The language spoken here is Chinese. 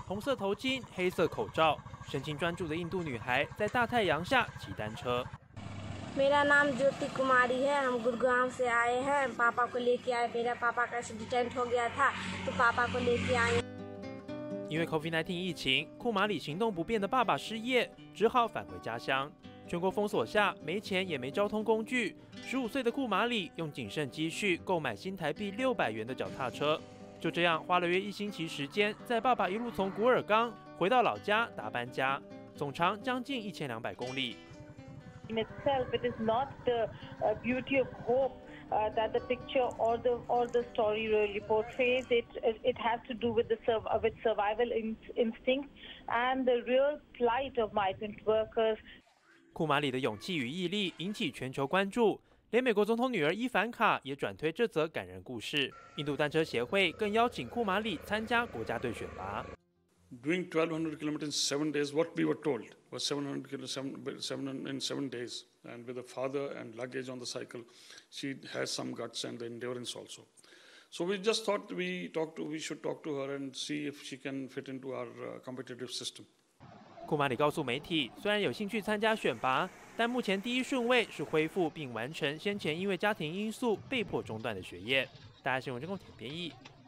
红色头巾、黑色口罩，神情专注的印度女孩在大太阳下骑单车。 मेरा नाम ज्योति कुमारी है। हम गुरुग्राम से आए हैं। पापा को लेके आए। मेरा पापा का एक्सीडेंट हो गया था, तो पापा को लेके आए。 因为 COVID-19 疫情，库马里行动不便的爸爸失业，只好返回家乡。全国封锁下，没钱也没交通工具。15岁的库马里用仅剩积蓄购买新台币600元的脚踏车，就这样花了约1星期时间，载爸爸一路从古尔冈回到老家达班家，总长将近1200公里。 In itself, it is not the beauty of hope that the picture or the story really portrays. It has to do with with survival instinct and the real plight of migrant workers. 库马里的勇气与毅力引起全球关注，连美国总统女儿伊凡卡也转推这则感人故事。印度单车协会更邀请库马里参加国家队选拔。 Doing 1,200 kilometers in 7 days, what we were told was 700 kilometers in 7 days. And with a father and luggage on the cycle, she has some guts and the endurance also. So we just thought we should talk to her and see if she can fit into our competitive system. 库马里告诉媒体，虽然有兴趣参加选拔，但目前第一顺位是恢复并完成先前因为家庭因素被迫中断的学业。大家新闻中共田编译。